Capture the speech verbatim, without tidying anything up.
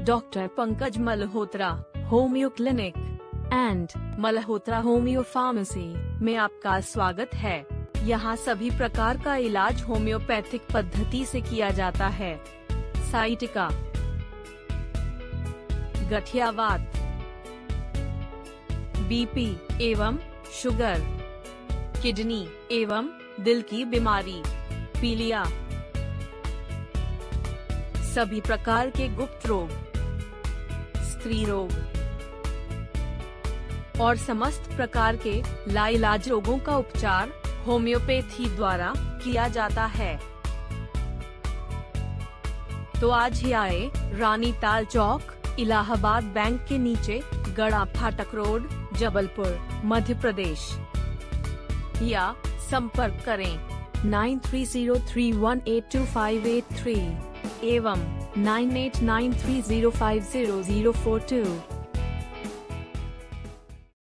Doctor Pankaj Malhotra homoeo clinic and Malhotra homoeo pharmacy में आपका स्वागत है। यहाँ सभी प्रकार का इलाज होम्योपैथिक पद्धति से किया जाता है। साइटिका, गठियावात, बीपी एवं शुगर, किडनी एवं दिल की बीमारी, पीलिया, सभी प्रकार के गुप्त रोग, स्त्री रोग और समस्त प्रकार के लाइलाज रोगों का उपचार होम्योपैथी द्वारा किया जाता है। तो आज ही आए रानी ताल चौक, इलाहाबाद बैंक के नीचे, गड़ा फाटक रोड, जबलपुर, मध्य प्रदेश, या संपर्क करें nine three zero three one eight two five eight three एवं nine eight nine three zero five zero zero four to.